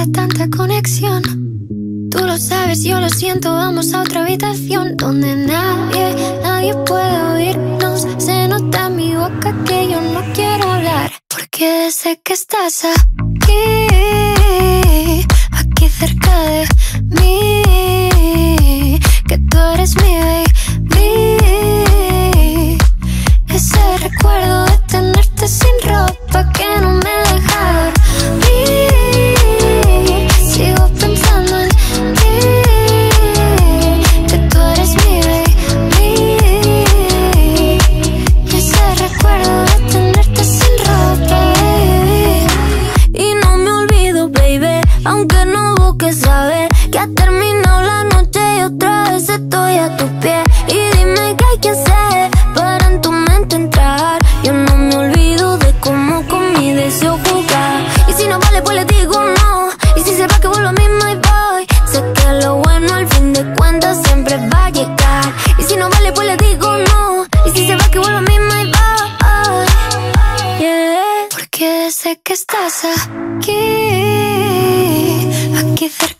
para tanta conexión. Tú lo sabes, yo lo siento, vamos a otra habitación donde nadie puede oírnos. Se nota en mi boca que yo no quiero hablar, porque sé que estás aquí cerca de mí, que tú eres mi baby. Ese recuerdo de tenerte sin ropa que no me deja dormir. Sigo pensando en ti, que tú eres mi baby. Ese recuerdo de tenerte sin ropa, baby. Y no me olvido, baby, aunque no busques saber que ha terminado la noche y otra vez estoy a tus pies. Y dime qué hay que hacer para en tu mente entrar. Yo no me olvido de cómo con mi deseo jugar. Y si no vale, pues le digo no. Y si se va, que vuelvo a mí, my boy. Sé que lo bueno al fin de cuentas siempre va a llegar. Y si no vale, pues le digo no. Y si se va, que vuelvo a mí, my boy. Yeah. Porque sé que estás aquí cerca